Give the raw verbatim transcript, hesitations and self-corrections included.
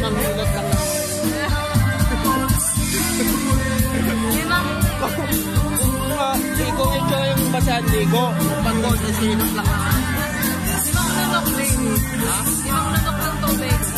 limang hilot lang naman. Limang? Kung enjoy yung basahan ligo, pag-gold, hilot lang naman. Limang lunok, baby. Ha? Limang lunok ng tubig.